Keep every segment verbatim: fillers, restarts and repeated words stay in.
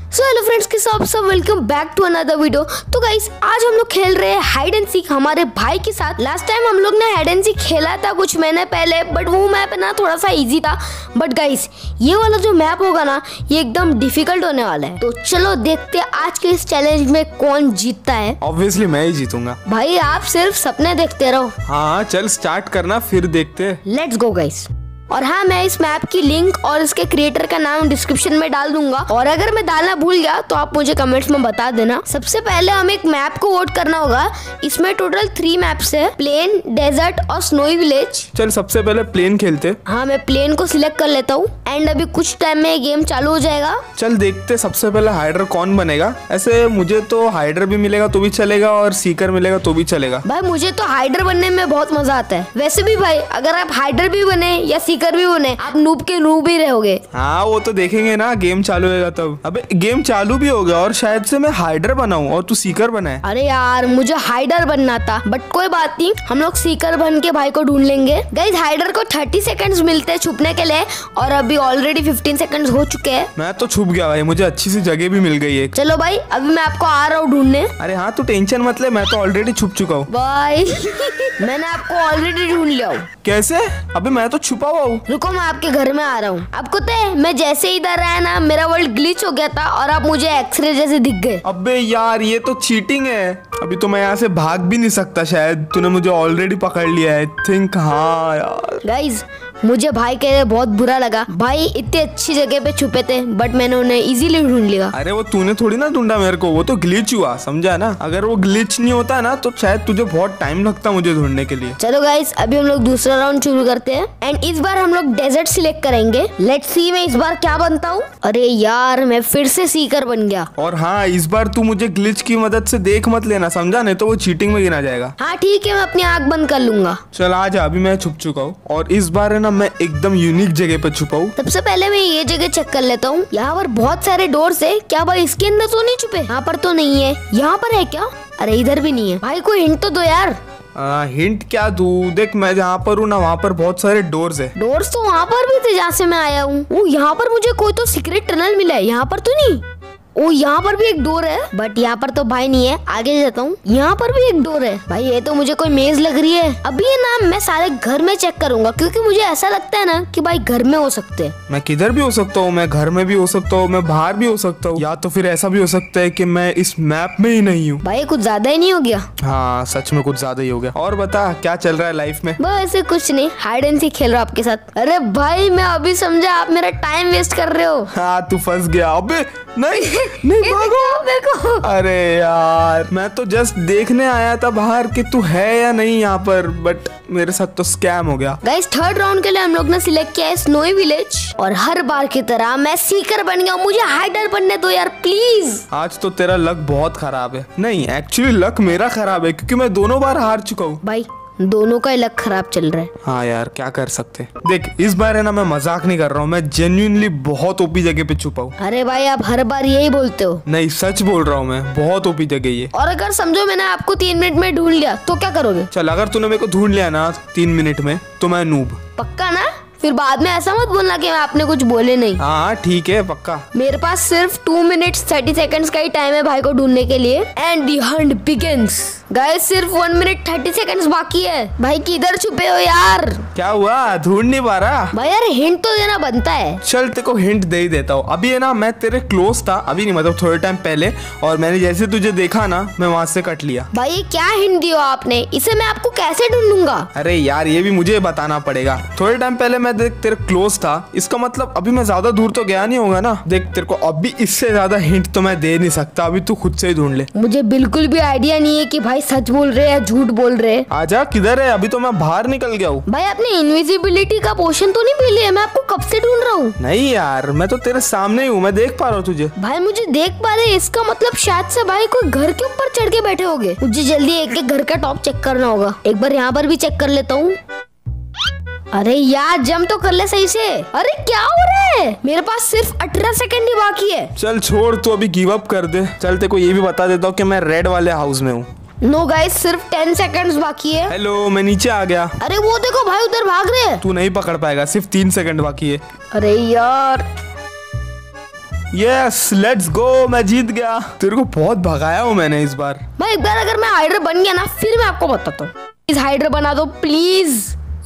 So hello friends, के साथ सब welcome back to another video. तो गाइस आज हम लोग खेल रहे हैं हाइड एंड सीक हमारे भाई के साथ। लास्ट टाइम हम लोग ने हाइड एंड सीक खेला था कुछ महीने पहले, बट वो मैप ना थोड़ा सा इजी था। बट गाइस ये वाला जो मैप होगा ना, ये एकदम डिफिकल्ट होने वाला है। तो चलो देखते हैं आज के इस चैलेंज में कौन जीतता है। ऑब्वियसली मैं ही जीतूंगा। भाई आप सिर्फ सपने देखते रहो। हाँ चल स्टार्ट करना फिर देखते। Let's go guys. और हाँ, मैं इस मैप की लिंक और इसके क्रिएटर का नाम डिस्क्रिप्शन में डाल दूंगा, और अगर मैं डालना भूल गया तो आप मुझे कमेंट्स में बता देना। सबसे पहले हमें एक मैप को वोट करना होगा। इसमें टोटल थ्री मैप्स है, प्लेन, डेजर्ट और स्नोई विलेज। चल सबसे पहले प्लेन खेलते। हाँ मैं प्लेन को सिलेक्ट कर लेता हूँ एंड अभी कुछ टाइम में गेम चालू हो जाएगा। चल देखते सबसे पहले हाइडर कौन बनेगा। ऐसे मुझे तो हाइडर भी मिलेगा तो भी चलेगा और सीकर मिलेगा तो भी चलेगा। भाई मुझे तो हाइडर बनने में बहुत मजा आता है। वैसे भी भाई अगर आप हाइडर भी बने या सीकर भी बने, आप नूब के नूब ही रहोगे। हाँ वो तो देखेंगे ना, गेम चालू होगा तब। अबे गेम चालू भी हो गया और शायद से मैं हाइडर बनाऊं और तू सीकर बना है। अरे यार मुझे हाइडर बनना था, बट कोई बात नहीं, हम लोग सीकर बन के भाई को ढूंढ लेंगे। गाइस हाइडर को थर्टी सेकंड्स मिलते हैं छुपने के लिए और अभी ऑलरेडी फिफ्टीन सेकंड्स हो चुके हैं। मैं तो छुप गया भाई, मुझे अच्छी सी जगह भी मिल गई है। चलो भाई अभी मैं आपको आ रहा हूँ ढूंढने। अरे हाँ तू टेंशन मत ले, मैं तो ऑलरेडी छुप चुका हूँ। भाई मैंने आपको ऑलरेडी ढूंढ लिया हूँ। कैसे? अबे मैं तो छुपा हुआ हूँ। रुको मैं आपके घर में आ रहा हूँ। आपको तो है, मैं जैसे इधर आया ना, मेरा वर्ल्ड ग्लिच हो गया था और आप मुझे एक्सरे जैसे दिख गए। अबे यार ये तो चीटिंग है। अभी तो मैं यहाँ से भाग भी नहीं सकता, शायद तूने मुझे ऑलरेडी पकड़ लिया है। थिंक हाँ यार। गाइज मुझे भाई के लिए बहुत बुरा लगा। भाई इतनी अच्छी जगह पे छुपे थे बट मैंने उन्हें इजीली ढूंढ लिया। अरे वो तूने थोड़ी ना ढूंढा मेरे को, वो तो ग्लिच हुआ, समझा ना। अगर वो ग्लिच नहीं होता ना तो शायद तुझे बहुत टाइम लगता मुझे ढूंढने के लिए। चलो गाइस अभी हम लोग दूसरा राउंड शुरू करते हैं एंड इस बार हम लोग डेजर्ट सिलेक्ट करेंगे। लेट्स सी मैं इस बार क्या बनता हूँ। अरे यार मैं फिर से सीकर बन गया। और हाँ इस बार तू मुझे ग्लिच की मदद से देख मत लेना, समझा, नहीं तो वो चीटिंग में गिना जाएगा। हाँ ठीक है, मैं अपनी आँख बंद कर लूंगा। चल आजा, अभी मैं छुप चुका हूँ और इस बार है ना मैं एकदम यूनिक जगह पे छुपा हूँ। सबसे पहले मैं ये जगह चेक कर लेता हूँ। यहाँ पर बहुत सारे डोर्स है। क्या भाई इसके अंदर तो नहीं छुपे? यहाँ पर तो नहीं है। यहाँ पर है क्या? अरे इधर भी नहीं है। भाई कोई हिंट तो दो यार। आ, हिंट क्या दूं? देख मैं जहाँ पर हूँ ना वहाँ पर बहुत सारे डोर्स है। डोर्स तो वहाँ पर भी थे जहाँ से मैं आया हूँ। वो यहाँ पर मुझे कोई तो सीक्रेट टनल मिला है। यहाँ पर तो नहीं। ओ यहाँ पर भी एक डोर है, बट यहाँ पर तो भाई नहीं है। आगे जाता हूँ। यहाँ पर भी एक डोर है। भाई ये तो मुझे कोई मेज लग रही है। अभी ये ना मैं सारे घर में चेक करूंगा क्योंकि मुझे ऐसा लगता है ना कि भाई घर में हो सकते हैं। मैं किधर भी हो सकता हूँ, मैं घर में भी हो सकता हूँ, मैं बाहर भी हो सकता हूँ, या तो फिर ऐसा भी हो सकता है कि मैं इस मैप में ही नहीं हूँ। भाई कुछ ज्यादा ही नहीं हो गया? हाँ सच में कुछ ज्यादा ही हो गया। और बता क्या चल रहा है लाइफ में? बस ऐसे कुछ नहीं, हाइड एंड सीक खेल रहा हूँ आपके साथ। अरे भाई मैं अभी समझा आप मेरा टाइम वेस्ट कर रहे हो। हाँ तू फंस गया। अबे नहीं नहीं भागो। देखो। अरे यार मैं तो जस्ट देखने आया था बाहर कि तू है या नहीं यहाँ पर, बट मेरे साथ तो स्कैम हो गया। गाइस थर्ड राउंड के लिए हम लोग ने सिलेक्ट किया है स्नोई विलेज और हर बार की तरह मैं सीकर बन गया। मुझे हाइडर बनने दो यार प्लीज। आज तो तेरा लक बहुत खराब है। नहीं एक्चुअली लक मेरा खराब है क्योंकि मैं दोनों बार हार चुका हूँ। भाई दोनों का ही लक खराब चल रहा है। हाँ यार क्या कर सकते। देख इस बार है ना मैं मजाक नहीं कर रहा हूँ, मैं जेन्युइनली बहुत ओपी जगह पे छुपा हूँ। अरे भाई आप हर बार यही बोलते हो। नहीं सच बोल रहा हूँ, मैं बहुत ओपी जगह ये। और अगर समझो मैंने आपको तीन मिनट में ढूंढ लिया तो क्या करोगे? चल अगर तूने मेरे को ढूंढ लिया ना तीन मिनट में तो मैं नूब। पक्का ना? फिर बाद में ऐसा मत बोलना कि आपने कुछ बोले नहीं। हाँ ठीक है पक्का। मेरे पास सिर्फ टू मिनट्स थर्टी सेकंड्स का ही टाइम है भाई को ढूंढने के लिए and the hunt begins. Guys सिर्फ वन मिनट थर्टी सेकंड्स बाकी है। भाई किधर छुपे हो यार? क्या हुआ, ढूंढ नहीं पा रहा? भाई यार हिंट तो देना बनता है। चल तेरे को हिंट दे ही देता हूँ। अभी है ना मैं तेरे क्लोज था, अभी नहीं मतलब थोड़े टाइम पहले, और मैंने जैसे तुझे देखा ना मैं वहाँ से कट लिया। भाई ये क्या हिंट दिया आपने? इसे मैं आपको कैसे ढूंढूंगा? अरे यार ये भी मुझे बताना पड़ेगा। थोड़े टाइम पहले मैं देख तेरे क्लोज था, इसका मतलब अभी मैं ज्यादा दूर तो गया नहीं होगा ना। देख तेरे को अभी इससे ज्यादा हिंट तो मैं दे नहीं सकता, अभी तू खुद से ही ढूंढ ले। मुझे बिल्कुल भी आइडिया नहीं है कि भाई सच बोल रहे हैं या झूठ बोल रहे हैं। आजा किधर है? अभी तो मैं बाहर निकल गया हूँ। भाई आपने इनविजिबिलिटी का पोशन तो नहीं पी लिया? मैं आपको कब से ढूंढ रहा हूँ। नहीं यार मैं तो तेरे सामने ही हूँ, मैं देख पा रहा हूँ तुझे। भाई मुझे देख पा रहे, इसका मतलब शायद से भाई कोई घर के ऊपर चढ़ के बैठे होंगे। मुझे जल्दी एक एक घर का टॉप चेक करना होगा। एक बार यहाँ पर भी चेक कर लेता हूँ। अरे यार जम तो कर ले सही से। अरे क्या हो रहा है? मेरे पास सिर्फ अठारह सेकंड ही बाकी है। चल छोड़ तू अभी गिव अप कर दे। चल तेरे को ये भी बता देता हूँ कि मैं रेड वाले हाउस में हूँ। नो गाइस सिर्फ टेन सेकंड्स बाकी है। हेलो मैं नीचे आ गया। अरे वो देखो भाई उधर भाग रहे हैं। तू नहीं पकड़ पाएगा, सिर्फ तीन सेकंड बाकी है। अरे यार यस लेट्स गो, मैं जीत गया। तेरे को बहुत भगाया हूँ मैंने इस बार। भाई एक बार अगर मैं हाइड्रा बन गया ना फिर मैं आपको बताता हूँ। प्लीज हाइड्रा बना दो प्लीज।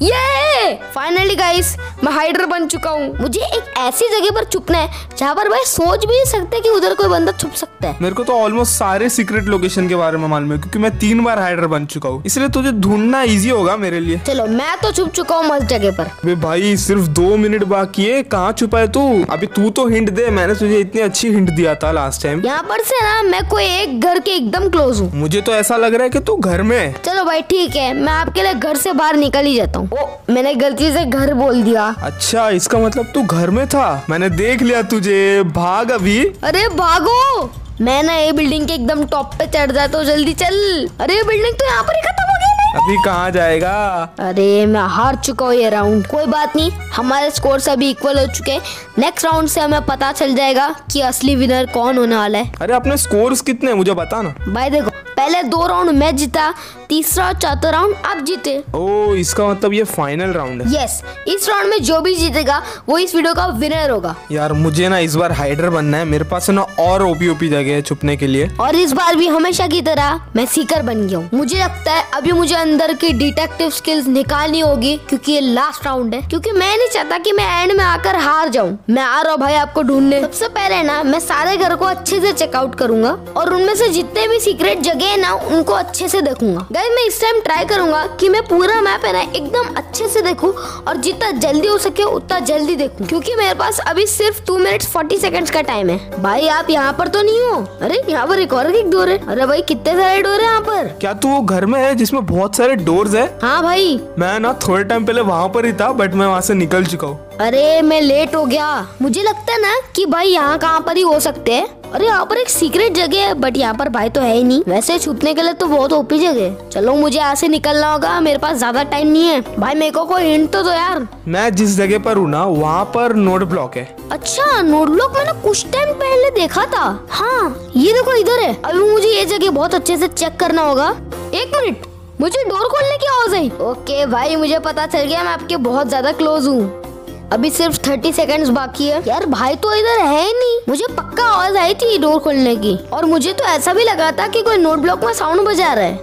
ये फाइनली गाइस मैं हाइड्रा बन चुका हूँ। मुझे एक ऐसी जगह पर छुपना है जहाँ पर भाई सोच भी नहीं सकते कि उधर कोई बंदा छुप सकता है। मेरे को तो ऑलमोस्ट सारे सीक्रेट लोकेशन के बारे में मालूम है क्योंकि मैं तीन बार हाइड्रा बन चुका हूँ, इसलिए तुझे ढूंढना इजी होगा मेरे लिए। चलो मैं तो छुप चुका हूँ मस्त जगह पर। अबे भाई सिर्फ दो मिनट बाकी है, कहाँ छुपा है तू? अभी तू तो हिंट दे, मैंने तुझे इतनी अच्छी हिंट दिया था लास्ट टाइम। यहाँ पर से ना मैं कोई एक घर के एकदम क्लोज हूँ। मुझे तो ऐसा लग रहा है कि तू घर में है। चलो भाई ठीक है, मैं आपके लिए घर से बाहर निकल ही जाता हूँ। ओ मैंने गलती से घर बोल दिया। अच्छा इसका मतलब तू घर में था, मैंने देख लिया तुझे। भाग अभी। अरे भागो, मैं ना ये बिल्डिंग के एकदम टॉप पे चढ़ जाता हूँ, जल्दी चल। अरे ये बिल्डिंग तो यहाँ पर ही खत्म हो गई। अभी कहाँ जाएगा? अरे मैं हार चुका हूँ ये राउंड। कोई बात नहीं, हमारे स्कोर अभी इक्वल हो चुके हैं। नेक्स्ट राउंड से हमें पता चल जाएगा कि असली विनर कौन होने वाला है। अरे अपने स्कोर्स कितने मुझे बता ना। भाई देखो पहले दो राउंड मैं जीता, तीसरा और चौथा राउंड आप जीते। ओ इसका मतलब ये फाइनल राउंड है। यस, इस राउंड में जो भी जीतेगा वो इस वीडियो का विनर होगा। यार मुझे ना इस बार हाइडर बनना है, मेरे पास ना और ओपी ओपी जगह है छुपने के लिए। और इस बार भी हमेशा की तरह मैं सीकर बन गया हूँ। मुझे लगता है अभी मुझे अंदर की डिटेक्टिव स्किल्स निकालनी होगी क्योंकि ये लास्ट राउंड है। क्योंकि मैं नहीं चाहता कि मैं एंड में आकर हार जाऊँ। मैं आ रहा हूँ भाई आपको ढूंढने। सबसे पहले ना मैं सारे घर को अच्छे से चेकआउट करूंगा और उनमें से जितने भी सीक्रेट जगह है ना उनको अच्छे से देखूंगा। गाइस मैं इस टाइम ट्राई करूंगा कि मैं पूरा मैप है ना एकदम अच्छे से देखूं और जितना जल्दी हो सके उतना जल्दी देखूं क्योंकि मेरे पास अभी सिर्फ टू मिनट्स फोर्टी सेकंड्स का टाइम है। भाई आप यहाँ पर तो नहीं हो? अरे यहाँ पर एक और एक डोर है। अरे भाई कितने सारे डोर है यहाँ पर। क्या तू वो घर में है जिसमें बहुत सारे डोर्स है? हाँ भाई मैं ना थोड़े टाइम पहले वहाँ पर ही था बट मैं वहाँ से निकल चुका हूँ। अरे मैं लेट हो गया। मुझे लगता है ना कि भाई यहाँ कहाँ पर ही हो सकते हैं। अरे यहाँ पर एक सीक्रेट जगह है बट यहाँ पर भाई तो है ही नहीं। वैसे छुपने के लिए तो बहुत ओपी जगह है। चलो मुझे यहाँ से निकलना होगा, मेरे पास ज्यादा टाइम नहीं है। भाई मेरे को कोई हिंट तो दो यार। मैं जिस जगह पर हूँ ना वहाँ पर नोड ब्लॉक है। अच्छा नोड ब्लॉक मैंने कुछ टाइम पहले देखा था। हाँ ये देखो इधर है। अभी मुझे ये जगह बहुत अच्छे से चेक करना होगा। एक मिनट, मुझे डोर खोलने की आवाज आई। ओके भाई मुझे पता चल गया, मैं आपके बहुत ज्यादा क्लोज हूँ। अभी सिर्फ थर्टी सेकंड्स बाकी है। यार भाई तो इधर है ही नहीं। मुझे पक्का आवाज आई थी डोर खोलने की और मुझे तो ऐसा भी लगा था कि कोई नोट ब्लॉक में साउंड बजा रहा है।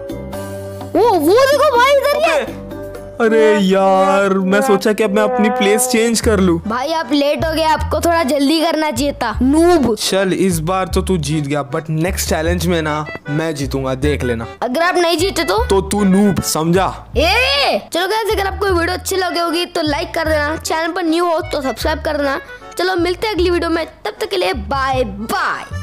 वो वो देखो भाई इधर ही है। अरे यार मैं सोचा कि अब मैं अपनी प्लेस चेंज कर लूं। भाई आप लेट हो गए, आपको थोड़ा जल्दी करना चाहिए था नूब। चल इस बार तो तू जीत गया बट नेक्स्ट चैलेंज में ना मैं जीतूंगा, देख लेना। अगर आप नहीं जीते तो तो तू नूब समझा। ए चलो गाइस अगर आपको वीडियो अच्छी लगी होगी तो लाइक कर देना, चैनल पर न्यू हो तो सब्सक्राइब कर देना। चलो मिलते हैं अगली वीडियो में, तब तक के लिए बाय बाय।